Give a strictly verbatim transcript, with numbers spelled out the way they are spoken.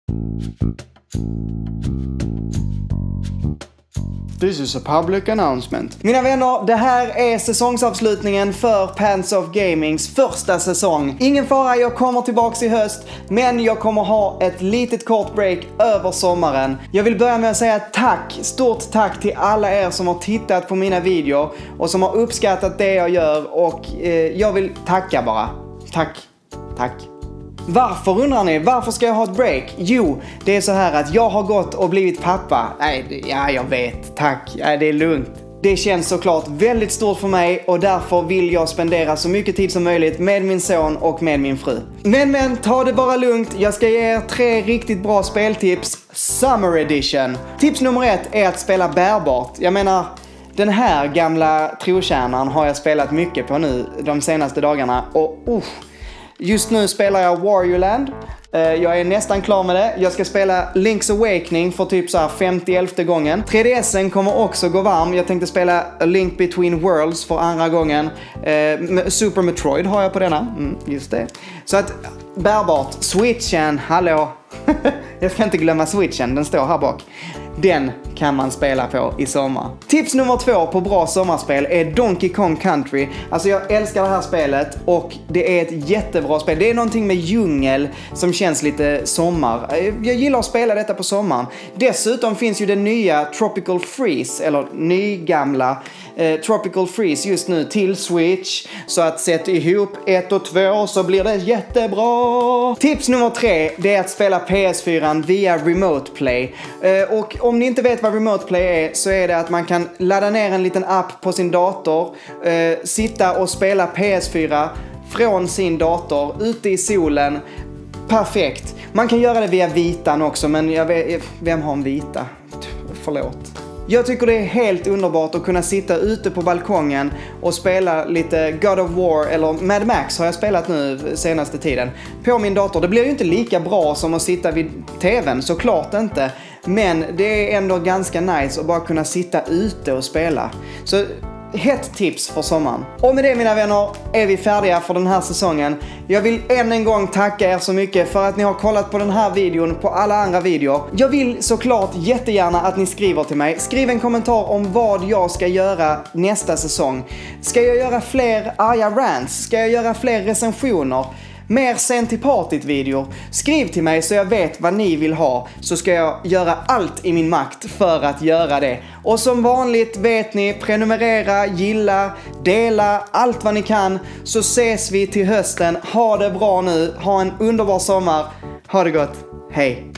This is a public announcement. Mina vänner, det här är säsongsavslutningen för Pants Off Gamings första säsong. Ingen fara, jag kommer tillbaks i höst, men jag kommer ha ett litet kort break över sommaren. Jag vill börja med att säga tack, stort tack till alla er som har tittat på mina videor och som har uppskattat det jag gör, och eh, jag vill tacka bara. Tack, tack. Varför undrar ni? Varför ska jag ha ett break? Jo, det är så här att jag har gått och blivit pappa. Nej, ja, jag vet. Tack. Ja, det är lugnt. Det känns såklart väldigt stort för mig, och därför vill jag spendera så mycket tid som möjligt med min son och med min fru. Men men, ta det bara lugnt. Jag ska ge er tre riktigt bra speltips. Summer Edition. Tips nummer ett är att spela bärbart. Jag menar, den här gamla trotjänaren har jag spelat mycket på nu de senaste dagarna, och uh, just nu spelar jag Wario Land. Jag är nästan klar med det. Jag ska spela Link's Awakening för typ så här femtioelfte gången. tre D S:en kommer också gå varm. Jag tänkte spela A Link Between Worlds för andra gången. Eh, Super Metroid har jag på denna. Mm, just det. Så att, bärbart. Switchen, hallå. Jag ska inte glömma Switchen, den står här bak. Den kan man spela på i sommar. Tips nummer två på bra sommarspel är Donkey Kong Country. Alltså jag älskar det här spelet, och det är ett jättebra spel. Det är någonting med djungel som känns lite sommar. Jag gillar att spela detta på sommaren. Dessutom finns ju den nya Tropical Freeze, eller nygamla eh, Tropical Freeze just nu till Switch. Så att sätta ihop ett och två så blir det jättebra. Tips nummer tre, det är att spela P S fyra via Remote Play. Eh, och om ni inte vet vad Remote Play är, så är det att man kan ladda ner en liten app på sin dator, eh, sitta och spela P S fyra från sin dator ute i solen. Perfekt. Man kan göra det via Vitan också, men jag vet, vem har en Vita? Förlåt. Jag tycker det är helt underbart att kunna sitta ute på balkongen och spela lite God of War, eller Mad Max har jag spelat nu senaste tiden, på min dator. Det blir ju inte lika bra som att sitta vid tvn, såklart inte. Men det är ändå ganska nice att bara kunna sitta ute och spela. Så hett tips för sommaren. Och med det, mina vänner, är vi färdiga för den här säsongen. Jag vill än en gång tacka er så mycket för att ni har kollat på den här videon, på alla andra videor. Jag vill såklart jättegärna att ni skriver till mig. Skriv en kommentar om vad jag ska göra nästa säsong. Ska jag göra fler arga rants? Ska jag göra fler recensioner? Mer sent till partyt-videor? Skriv till mig så jag vet vad ni vill ha, så ska jag göra allt i min makt för att göra det. Och som vanligt vet ni, prenumerera, gilla, dela, allt vad ni kan, så ses vi till hösten. Ha det bra nu, ha en underbar sommar, ha det gott, hej!